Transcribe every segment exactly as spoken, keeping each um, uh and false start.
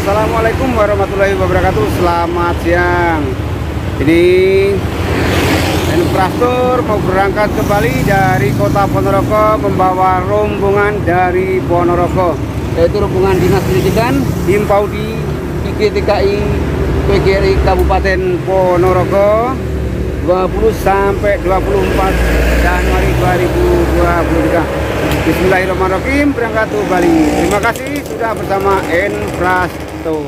Assalamualaikum warahmatullahi wabarakatuh. Selamat siang. Ini Infrastruktur mau berangkat ke Bali dari kota Ponorogo membawa rombongan dari Ponorogo, yaitu rombongan Dinas Pendidikan Himpaudi I G T K I P G R I Kabupaten Ponorogo dua puluh sampai dua puluh empat Januari dua ribu dua puluh tiga. Bismillahirrahmanirrahim, berangkat ke Bali. Terima kasih sudah bersama Infrastruktur.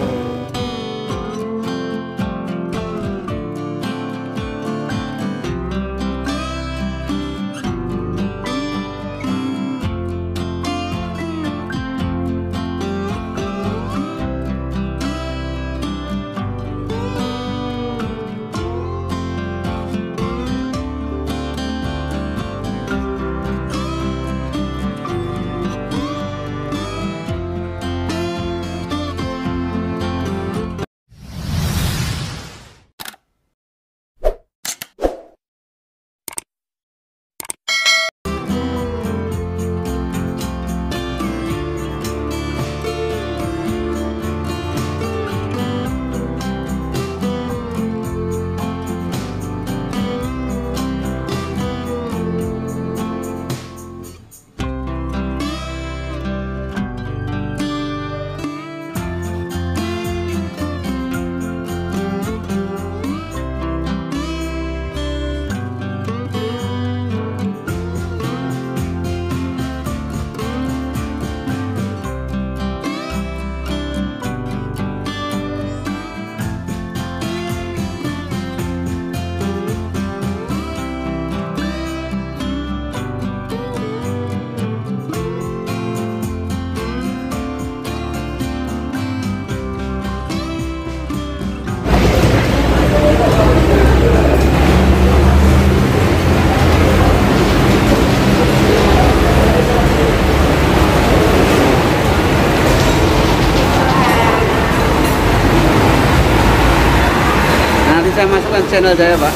Saya masukkan channel saya, Pak.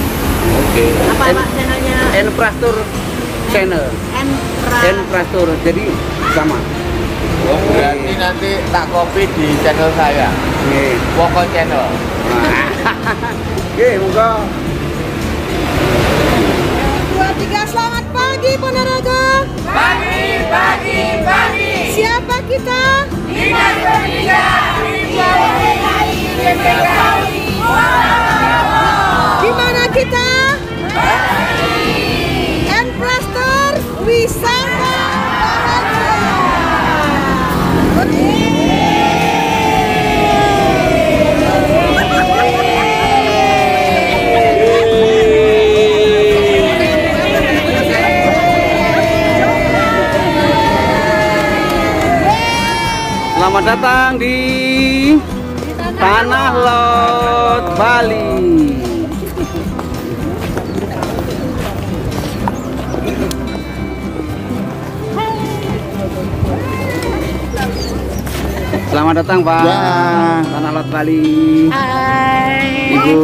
Oke. Apa Pak channelnya? Infrastruktur channel. Infra. Infrastruktur. Jadi sama. Oh, berarti nanti tak copy di channel saya. Oke. Woko channel. Oke, moga. Dua tiga, selamat pagi Ponorogo. Pagi, pagi, pagi. Siapa kita? Dinas Pendidikan Himpaudi I G T K I Ponorogo. Di mana kita? Infrastruktur wisata Selamat datang di Tanah Lot Bali. Selamat datang, Pak. Ya. Tanah Lot Bali. Hai. Ibu.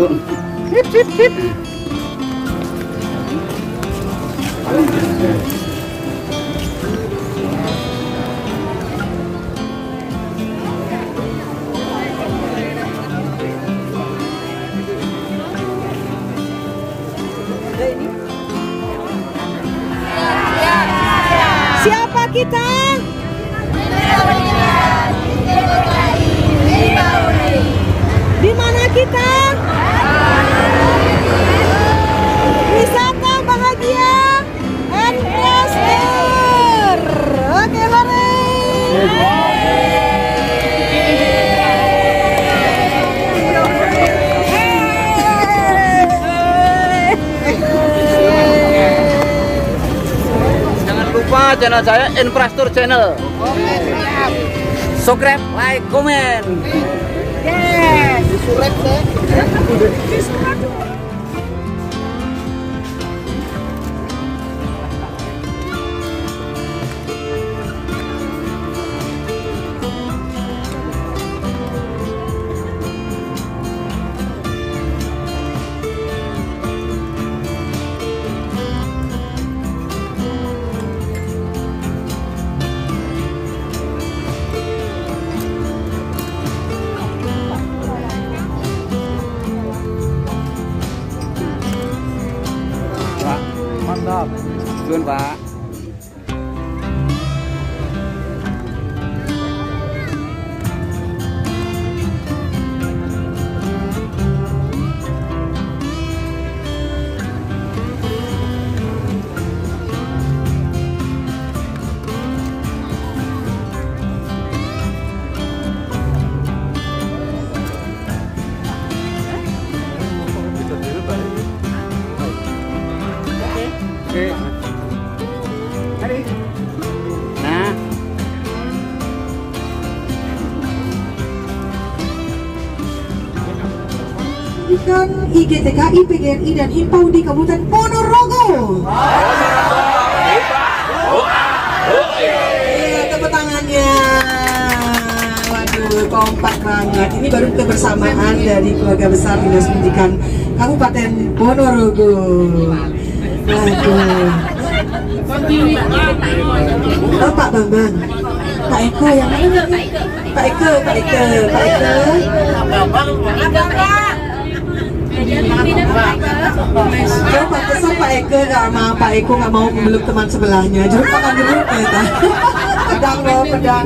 Siapa kita? Di mana kita? Wisata bahagia Infrastruktur. Oke, mari. Jangan lupa channel saya Infrastruktur channel. Subscribe, like, komen. Yes. Surat deh. Sun, Pak. Oke. Mari. Nah. Ikan I G T K I, P G R I, dan Himpau di Kabupaten Ponorogo. Iya, tepuk tangannya. Waduh, kompak banget. Ini baru kebersamaan dari keluarga besar Dinas Pendidikan Kabupaten Ponorogo. Waduh. Oh, Pak Bambang, Pak Eko yang mana? Pak Eko, Pak Eko, Pak Eko. Coba pantesan Pak Eko nggak mau, Pak Eko nggak mau memeluk teman sebelahnya. Jeruk makan jeruk ya, pedang loh, pedang.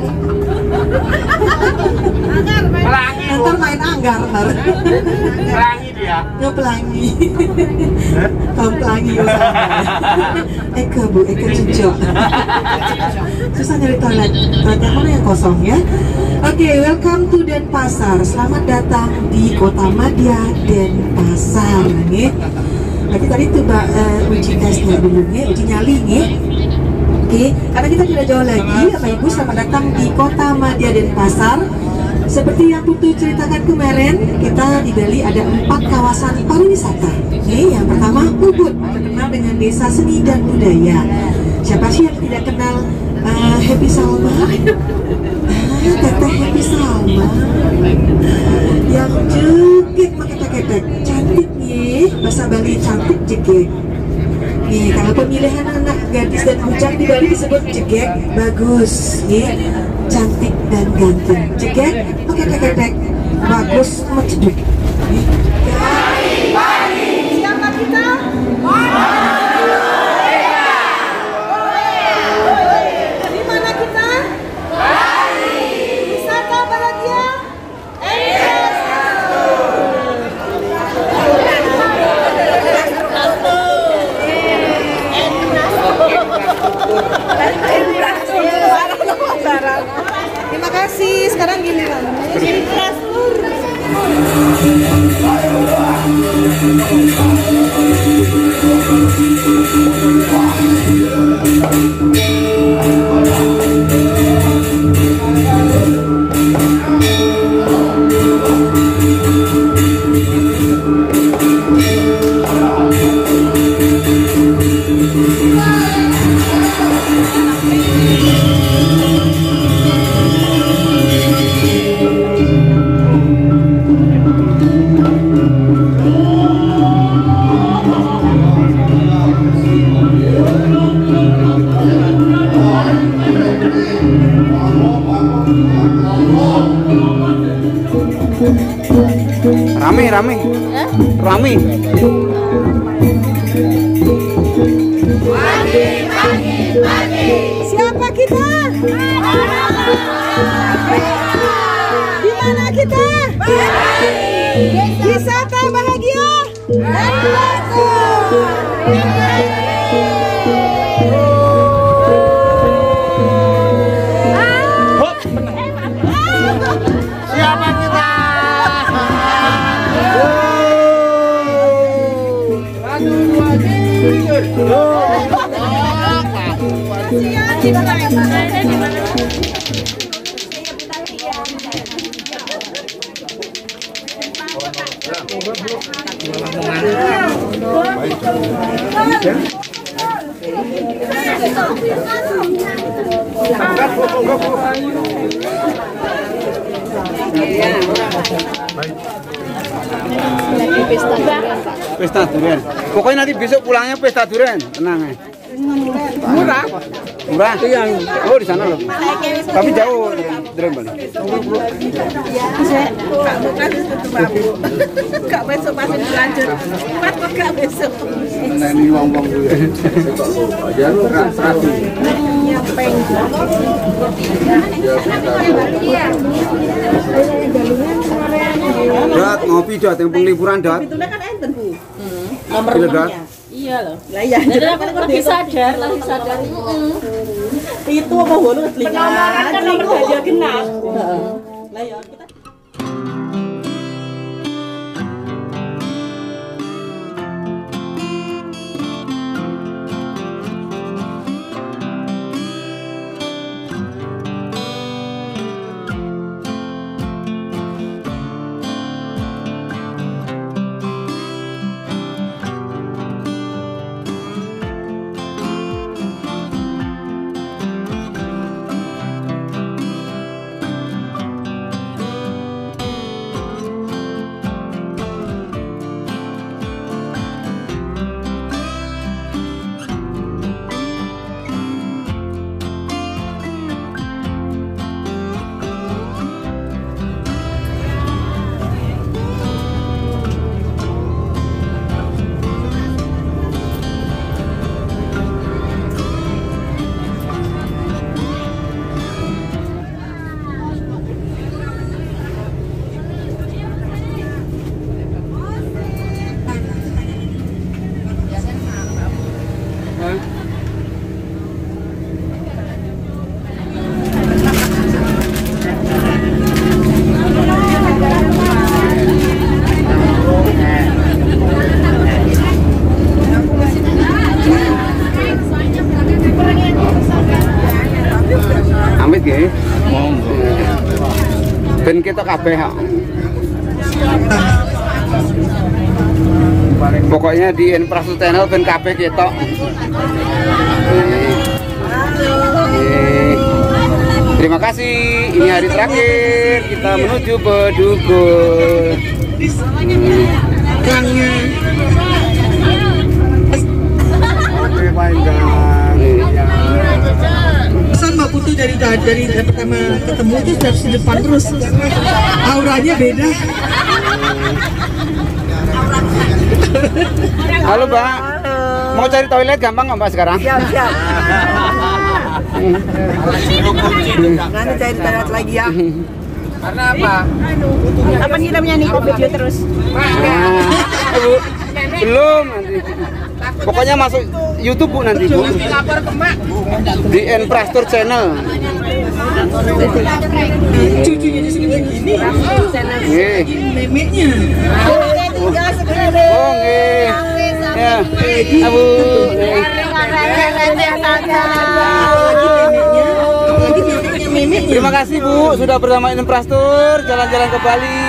Ntar main anggar ntar. Pelangi dia. Nggak pelangi. Kaum pelangi. Eko bu, Eko cucok. Susah nyari toilet. Toilet yang mana yang kosong ya? Oke, okay, welcome to Denpasar. Selamat datang di Kota Madya, Denpasar. Nih. Berarti tadi tuh uh, uji tesnya dulu nih, uji nyali nih. Oke, karena kita tidak jauh lagi, Bapak Ibu, selamat datang di Kota Madya, Denpasar. Seperti yang Putu ceritakan kemarin, kita di Bali ada empat kawasan pariwisata. Oke, yang pertama Ubud, terkenal dengan desa seni dan budaya. Siapa sih yang tidak kenal uh, Happy Salma? Ah, Teteh Happy Salma yang jegek pakai ketek, cantik nih, bahasa Bali cantik jegek. Nih, kalau pemilihan anak gadis dan bujang di Bali disebut jegek, bagus, nih, cantik dan ganteng. Jegek, pakai ketek, bagus, menceduk. Siapa kita? Di mana kita? Wisata bahagia. Terima kasih. Sekarang giliran infrastruktur. Rame, rame, rame. Siapa kita? Di mana kita? Wisata bahagia. Siapa kita? Satu, dua, Pesta durian. Pokoknya nanti besok pulangnya pesta durian, tenang ya. Murah. Murah? Iya. Oh di sana loh. Tapi jauh dari Bali. Kak bukan itu babu. Kak besok pasti lanjut. Pas kok kak besok. Nah ini uang-uang dulu ya. Aja lu seratus. Nyapeng. Dat ngopi dat yang penglipuran dat. Itulah kan enten Bu. Nomor rumahnya. Iya loh. Lah ya, jadi aku lagi sadar, lagi sadar. Itu apa hulu telinga. Penomoran kan nomor dia genap. Heeh. Lah ya kita Amit nggih. Monggo. Ben kita kabeh kok. Pokoknya di Infrastruktur Channel ben kabeh ketok. Terima kasih. Ini hari terakhir kita menuju Bedugul. Oke, baik. Pesan Mbak Putu dari dari pertama ketemu itu dari depan terus. Auranya beda. Halo Mbak. Mau cari toilet gampang nggak Mbak sekarang? siap siap. Nanti cari toilet lagi ya. Karena apa? Apa ngirimnya nih video terus? Nah, Bu. Belum nanti. Pokoknya masuk YouTube Bu nanti Bu. Di Infrastruktur Channel. Cucunya di sini begini. Nggih. Memeknya. Oh nggih. Ya. Abu. Terima kasih Bu sudah bersama Infrastruktur jalan-jalan ke Bali.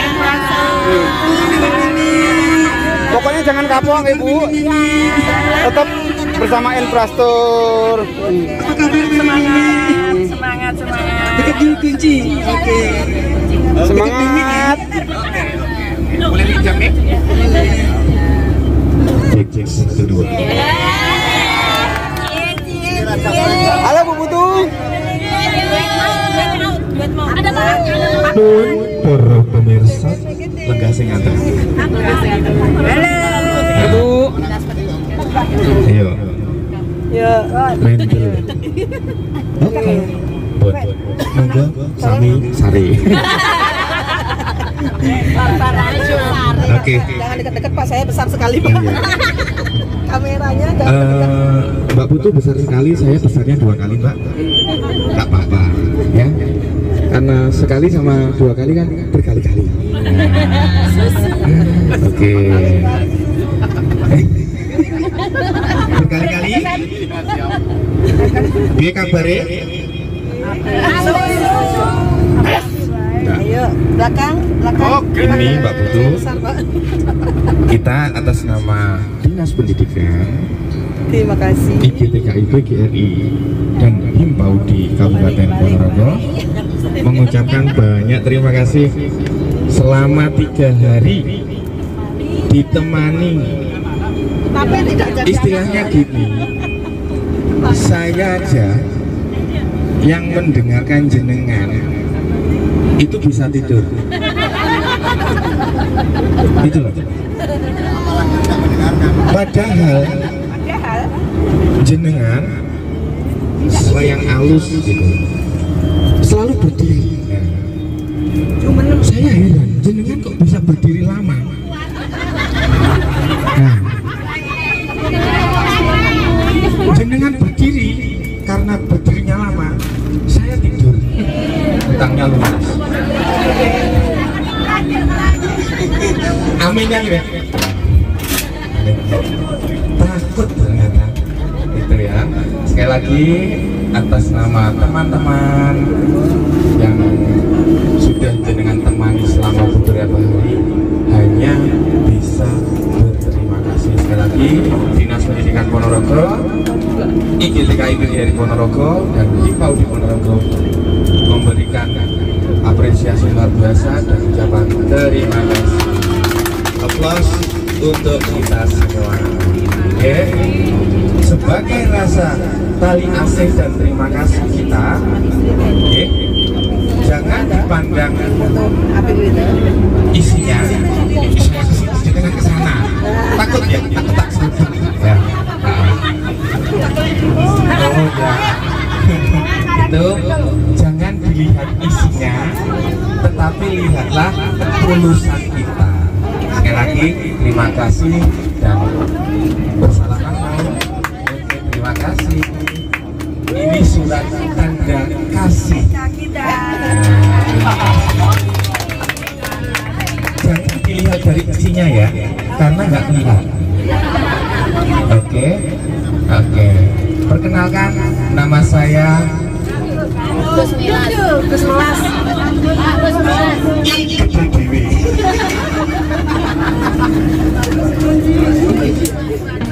Pokoknya jangan kapok ya Bu. Tetap bersama Infrastruktur. Apa kabar semangat? Semangat semangat. Dekat dulu kunci. Oke. Semangat. Boleh pinjam nih? Cek cek satu dua. Halo Bu Putu. Nun para pemirsa lega sing nganter. Bu. Ayo. Ya. Mendel. Oke. Bon. Monggo sami sari. Oke. Jangan dekat-dekat Pak, saya besar sekali Pak. Iya. Kameranya Eh, Mbak Putu besar sekali, saya besarnya dua kali Mbak. Tak apa-apa, ya. Karena sekali sama dua kali kan berkali-kali. Oke. Berkali-kali. Piye kabare? Nah, Ayo, belakang, belakang. ini Mbak Putu, Besar, Pak. kita atas nama Dinas Pendidikan Terima kasih. I G T K I P G R I dan Himpau di Kabupaten Ponorogo mengucapkan banyak terima kasih selama tiga hari ditemani, Tapi tidak jadi. istilahnya gini, Saya aja yang mendengarkan jenengan itu bisa tidur. Itu loh. Padahal jenengan sesuai yang halus gitu, selalu berdiri. Nah, saya heran, jenengan kok bisa berdiri lama? Nah, jenengan berdiri karena berdirinya lama, saya tidur, utangnya lunas. Amin ya, ya. Takut ternyata itu ya. Sekali lagi atas nama teman-teman yang sudah jenengan temani selama beberapa hari, hanya bisa berterima kasih. Sekali lagi Dinas Pendidikan Ponorogo, I G T K I P G R I Ponorogo dan Himpaudi Ponorogo memberikan apresiasi luar biasa dan ucapan terima kasih. Aplaus untuk kita semua. Oke, sebagai rasa tali asih dan terima kasih kita, oke, jangan dipandang isinya. Jangan ke sana. Takut ya, takut tak sanggup. Ya. Oh ya. Itu jangan dilihat isinya, tetapi lihatlah ketulusan kita. Sekali lagi terima kasih dan bersalaman mau. Terima kasih. Ini surat tanda kasih. Jangan dilihat dari isinya ya, karena nggak lihat. Oke, oke. Perkenalkan, nama saya Gus Milas. Gus Milas. Gus Milas.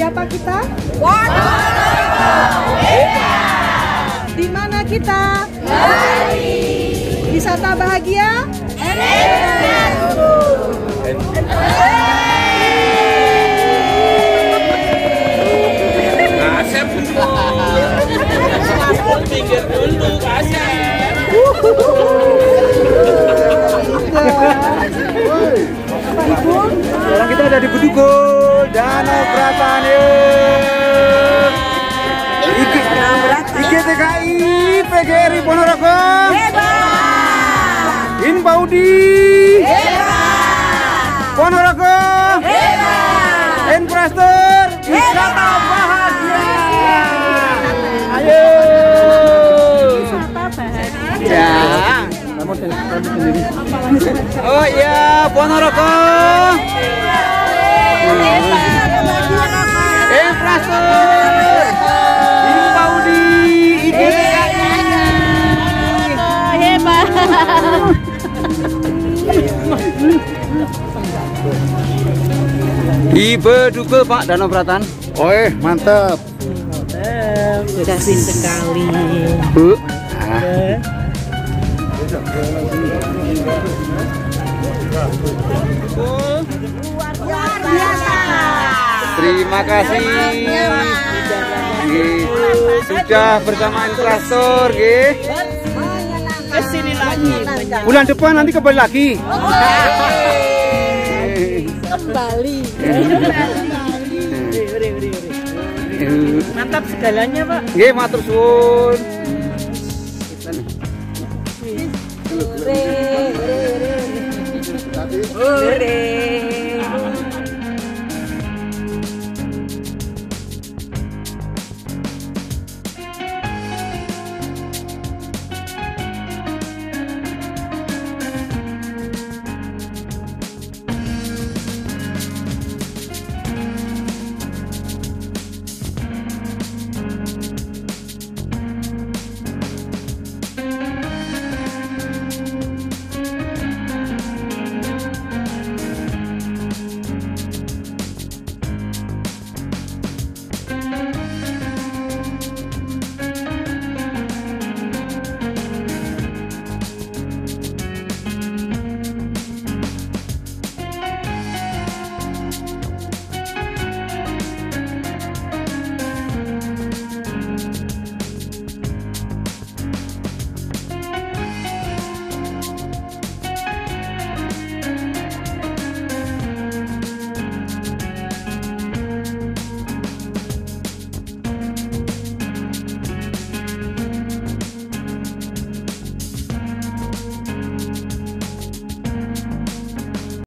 apa kita? Di mana kita? Wisata bahagia? Asep pinggir dulu, Asep. Sekarang kita ada di Bedugul, Danau Bratan. I G T K I P G R I Ponorogo. Inpaudi. Ponorogo. Infrastruktur wisata bahagia. Ayo. Ya. Oh iya, Ponorogo. Infrastruktur. Inpaudi. I G T K I. Hebat. Di Bedugul Pak, Danau Bratan. Oi, mantap. Kasih sekali. Bu. Ah. Terima kasih. Sudah bersama infrastruktur, nggih. Kesini lagi. Bulan depan nanti kembali lagi. Kembali. Mantap segalanya, Pak. Nggih, matur suwun. Hore, hore, hore.